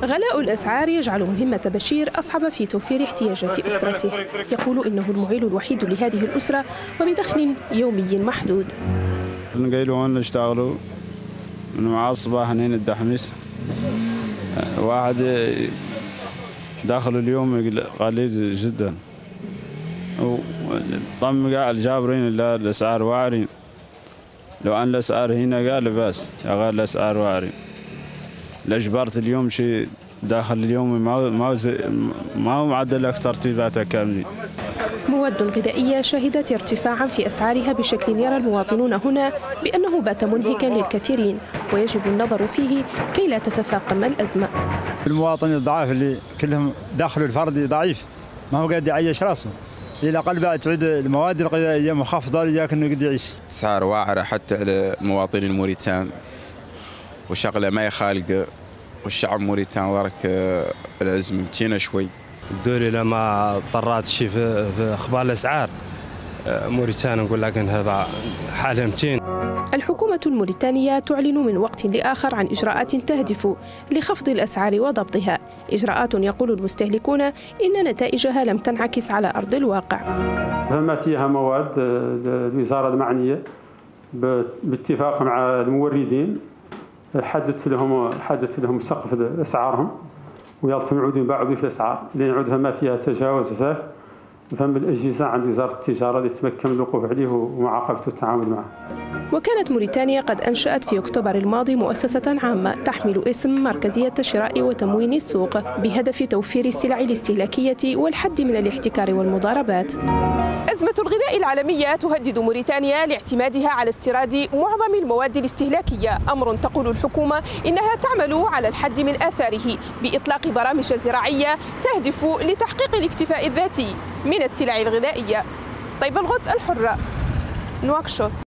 غلاء الأسعار يجعل مهمة بشير أصعب في توفير احتياجات أسرته. يقول إنه المعيل الوحيد لهذه الأسرة وبدخل يومي محدود. نقيلوا نشتغلوا من مع الصباح هنا الدحمس واحد داخل اليوم قليل جدا، وطم قاعد الجابرين الأسعار واعرين. لو أن الأسعار هنا قال بس غير الأسعار واعرين. الأجبارة اليوم شيء داخل اليوم ما هو معدل لك ترتيباتها كاملين. مواد غذائية شهدت ارتفاعا في أسعارها بشكل يرى المواطنون هنا بأنه بات منهكا للكثيرين، ويجب النظر فيه كي لا تتفاقم الأزمة. المواطن الضعاف اللي كلهم داخل الفردي ضعيف ما هو قاعد يعيش راسه، إلى الأقل بعد تعود المواد الغذائية مخفضة لياك إنه قد يعيش. أسعار واعرة حتى على المواطنين الموريتان، وشغلة ما يخالق، والشعب الموريتان ورك العزم متينة شوي. الدولة لما اضطرت شيء في اخبار الاسعار موريتان نقول لك ان هذا حالها متين. الحكومة الموريتانية تعلن من وقت لآخر عن إجراءات تهدف لخفض الأسعار وضبطها، إجراءات يقول المستهلكون إن نتائجها لم تنعكس على أرض الواقع. فما فيها مواد الوزارة المعنية باتفاق مع الموردين حددت لهم سقف أسعارهم، ويلتم يعودوا يباعوا في الأسعار لين يعود فما فيها تجاوز فهم الأجهزة عند وزارة التجارة اللي تمكن من الوقوف عليه ومعاقبته والتعامل معه. وكانت موريتانيا قد أنشأت في أكتوبر الماضي مؤسسة عامة تحمل اسم مركزية شراء وتموين السوق بهدف توفير السلع الاستهلاكية والحد من الاحتكار والمضاربات. أزمة الغذاء العالمية تهدد موريتانيا لاعتمادها على استيراد معظم المواد الاستهلاكية، أمر تقول الحكومة إنها تعمل على الحد من آثاره بإطلاق برامج زراعية تهدف لتحقيق الاكتفاء الذاتي من السلع الغذائية. طيب الغث، الحرة، نواكشوط.